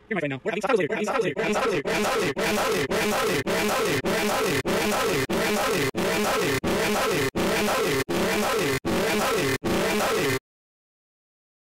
You're my friend now. We're having tacos later. We're having tacos later. We're having tacos later. We're having tacos later. We're having tacos later. We're having tacos later. We're having tacos later. We're having tacos later. We're having tacos later. We're having tacos later. We're having tacos later. We're having tacos later.